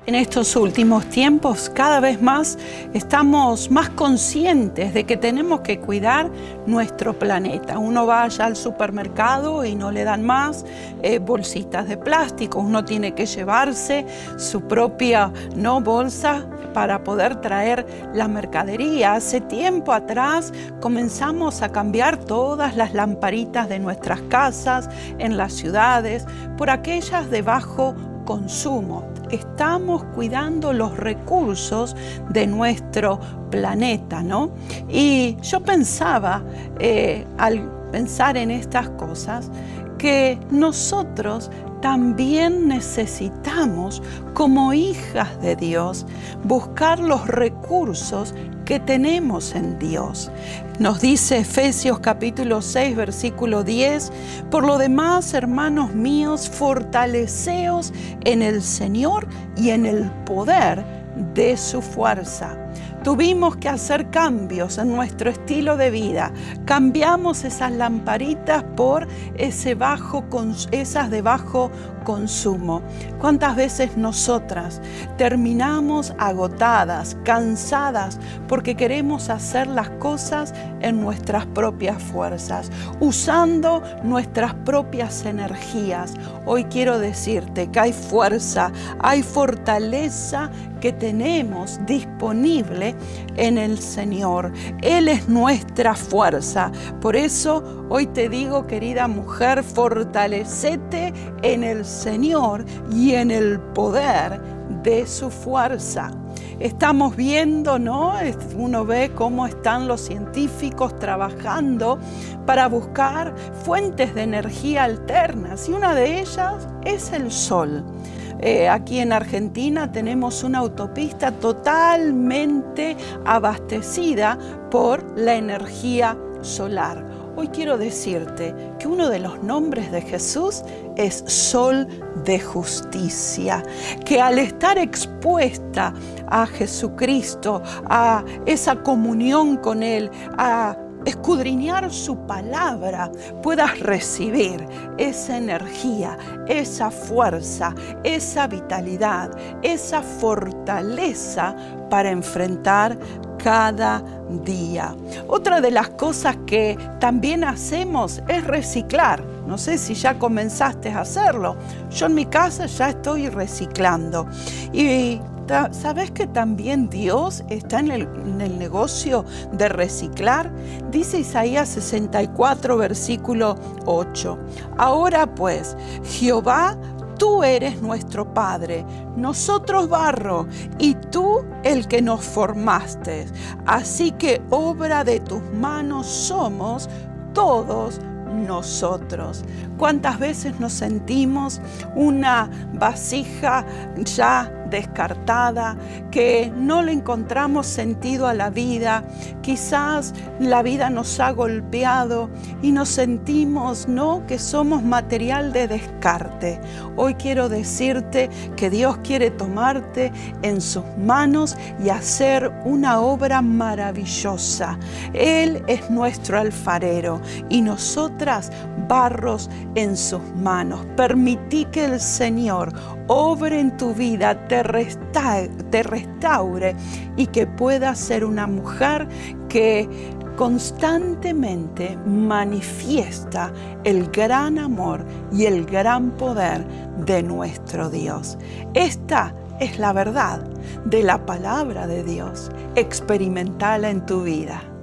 En estos últimos tiempos, cada vez más estamos más conscientes de que tenemos que cuidar nuestro planeta. Uno va allá al supermercado y no le dan más bolsitas de plástico. Uno tiene que llevarse su propia bolsa para poder traer la mercadería. Hace tiempo atrás comenzamos a cambiar todas las lamparitas de nuestras casas en las ciudades por aquellas de bajo consumo. Estamos cuidando los recursos de nuestro planeta, ¿no? Y yo pensaba, al pensar en estas cosas, que nosotros también necesitamos, como hijas de Dios, buscar los recursos que tenemos en Dios. Nos dice Efesios capítulo 6, versículo 10, por lo demás, hermanos míos, fortaleceos en el Señor y en el poder de su fuerza. Tuvimos que hacer cambios en nuestro estilo de vida. Cambiamos esas lamparitas por esas de bajo consumo. ¿Cuántas veces nosotras terminamos agotadas, cansadas, porque queremos hacer las cosas en nuestras propias fuerzas, usando nuestras propias energías? Hoy quiero decirte que hay fuerza, hay fortaleza que tenemos disponible en el Señor. Él es nuestra fuerza. Por eso hoy te digo, querida mujer, fortalecete en el Señor y en el poder de su fuerza. Estamos viendo, ¿no? Uno ve cómo están los científicos trabajando para buscar fuentes de energía alternas, y una de ellas es el sol. Aquí en Argentina tenemos una autopista totalmente abastecida por la energía solar. Hoy quiero decirte que uno de los nombres de Jesús es Sol de Justicia, que al estar expuesta a Jesucristo, a esa comunión con Él, a escudriñar su palabra, puedas recibir esa energía, esa fuerza, esa vitalidad, esa fortaleza para enfrentar cada día. Otra de las cosas que también hacemos es reciclar. No sé si ya comenzaste a hacerlo. Yo en mi casa ya estoy reciclando. Y ¿sabes que también Dios está en el negocio de reciclar? Dice Isaías 64, versículo 8. Ahora pues, Jehová, tú eres nuestro Padre, nosotros barro, y tú el que nos formaste. Así que obra de tus manos somos todos nosotros. ¿Cuántas veces nos sentimos una vasija ya descartada, que no le encontramos sentido a la vida? Quizás la vida nos ha golpeado y nos sentimos, que somos material de descarte. Hoy quiero decirte que Dios quiere tomarte en sus manos y hacer una obra maravillosa. Él es nuestro alfarero y nosotras barros en sus manos. Permití que el Señor obre en tu vida, te restaure y que puedas ser una mujer que constantemente manifiesta el gran amor y el gran poder de nuestro Dios. Esta es la verdad de la palabra de Dios. Experimentala en tu vida.